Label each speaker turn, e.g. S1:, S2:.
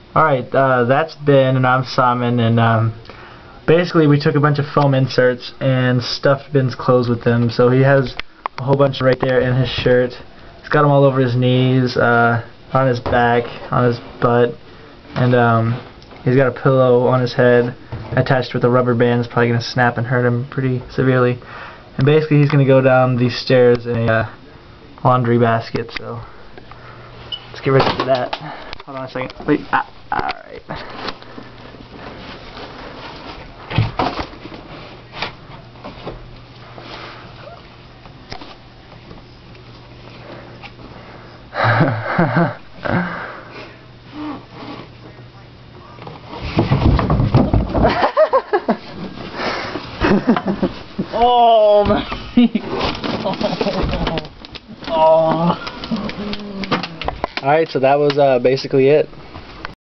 S1: Alright, that's Ben and I'm Simon, and basically we took a bunch of foam inserts and stuffed Ben's clothes with them, so he has a whole bunch right there in his shirt. He's got them all over his knees, on his back, on his butt, and he's got a pillow on his head attached with a rubber band. It's probably going to snap and hurt him pretty severely. And basically he's going to go down these stairs in a laundry basket, so let's get ready for that. Hold on a second. Wait. Alright.
S2: Oh my! Oh.
S1: Alright, so that was basically it.